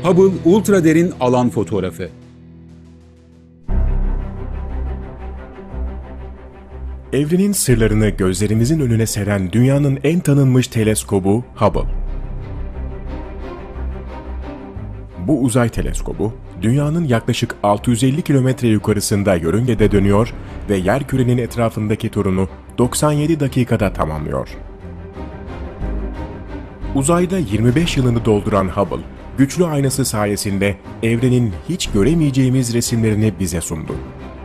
Hubble Ultra Derin Alan Fotoğrafı. Evrenin sırlarını gözlerimizin önüne seren dünyanın en tanınmış teleskobu Hubble. Bu uzay teleskobu, dünyanın yaklaşık 650 kilometre yukarısında yörüngede dönüyor ve yerkürenin etrafındaki turunu 97 dakikada tamamlıyor. Uzayda 25 yılını dolduran Hubble, güçlü aynası sayesinde evrenin hiç göremeyeceğimiz resimlerini bize sundu.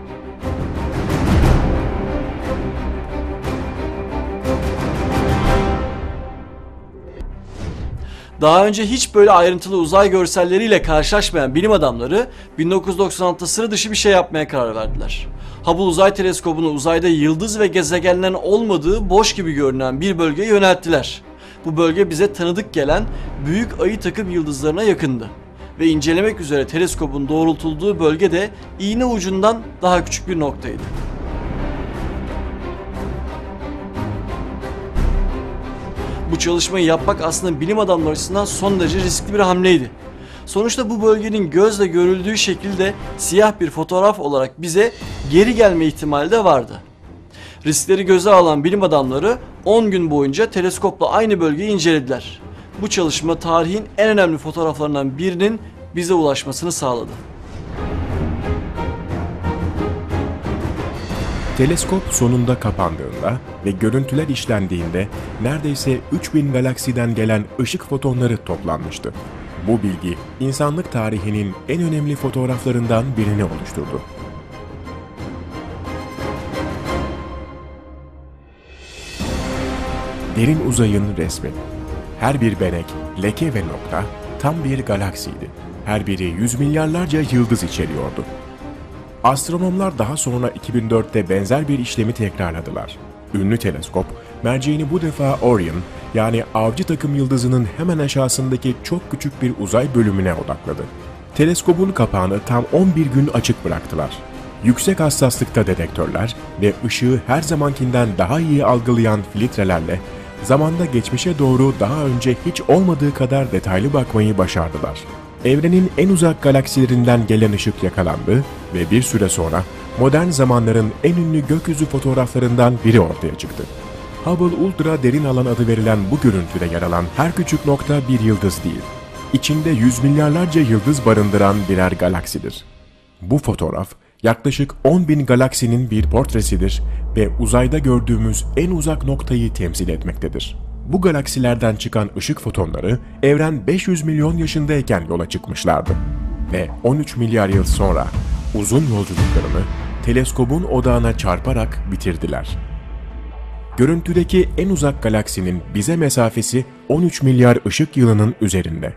Daha önce hiç böyle ayrıntılı uzay görselleriyle karşılaşmayan bilim adamları 1996'da sıra dışı bir şey yapmaya karar verdiler. Hubble Uzay Teleskobu'nu uzayda yıldız ve gezegenlerin olmadığı boş gibi görünen bir bölgeye yönelttiler. Bu bölge bize tanıdık gelen büyük ayı takım yıldızlarına yakındı. Ve incelemek üzere teleskobun doğrultulduğu bölge de iğne ucundan daha küçük bir noktaydı. Bu çalışmayı yapmak aslında bilim adamları açısından son derece riskli bir hamleydi. Sonuçta bu bölgenin gözle görüldüğü şekilde siyah bir fotoğraf olarak bize geri gelme ihtimali de vardı. Riskleri göze alan bilim adamları 10 gün boyunca teleskopla aynı bölgeyi incelediler. Bu çalışma tarihin en önemli fotoğraflarından birinin bize ulaşmasını sağladı. Teleskop sonunda kapandığında ve görüntüler işlendiğinde neredeyse 3000 galaksiden gelen ışık fotonları toplanmıştı. Bu bilgi insanlık tarihinin en önemli fotoğraflarından birini oluşturdu. Derin uzayın resmi. Her bir benek, leke ve nokta tam bir galaksiydi. Her biri yüz milyarlarca yıldız içeriyordu. Astronomlar daha sonra 2004'te benzer bir işlemi tekrarladılar. Ünlü teleskop, merceğini bu defa Orion, yani avcı takım yıldızının hemen aşağısındaki çok küçük bir uzay bölümüne odakladı. Teleskobun kapağını tam 11 gün açık bıraktılar. Yüksek hassaslıkta dedektörler ve ışığı her zamankinden daha iyi algılayan filtrelerle zamanda geçmişe doğru daha önce hiç olmadığı kadar detaylı bakmayı başardılar. Evrenin en uzak galaksilerinden gelen ışık yakalandı ve bir süre sonra modern zamanların en ünlü gökyüzü fotoğraflarından biri ortaya çıktı. Hubble Ultra Derin Alan adı verilen bu görüntüde yer alan her küçük nokta bir yıldız değil, içinde yüz milyarlarca yıldız barındıran birer galaksidir. Bu fotoğraf yaklaşık 10.000 galaksinin bir portresidir ve uzayda gördüğümüz en uzak noktayı temsil etmektedir. Bu galaksilerden çıkan ışık fotonları evren 500 milyon yaşındayken yola çıkmışlardı. Ve 13 milyar yıl sonra uzun yolculuklarını teleskobun odağına çarparak bitirdiler. Görüntüdeki en uzak galaksinin bize mesafesi 13 milyar ışık yılının üzerinde.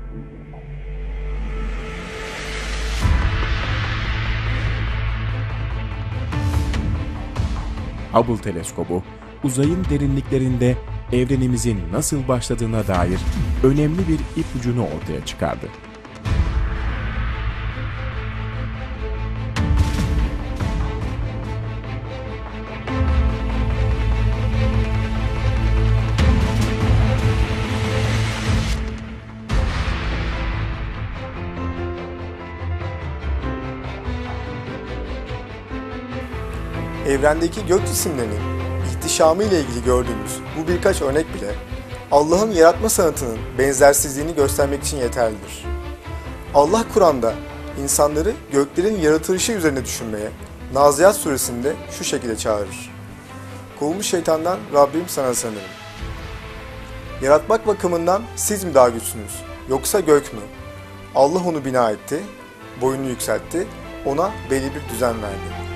Hubble teleskobu, uzayın derinliklerinde evrenimizin nasıl başladığına dair önemli bir ipucunu ortaya çıkardı. Evrendeki gök cisimlerinin ihtişamı ile ilgili gördüğümüz bu birkaç örnek bile Allah'ın yaratma sanatının benzersizliğini göstermek için yeterlidir. Allah Kur'an'da insanları göklerin yaratılışı üzerine düşünmeye Naziat suresinde şu şekilde çağırır. Kovulmuş şeytandan Rabbim sana sığınırım. Yaratmak bakımından siz mi daha güçsünüz yoksa gök mü? Allah onu bina etti, boyunu yükseltti, ona belli bir düzen verdi.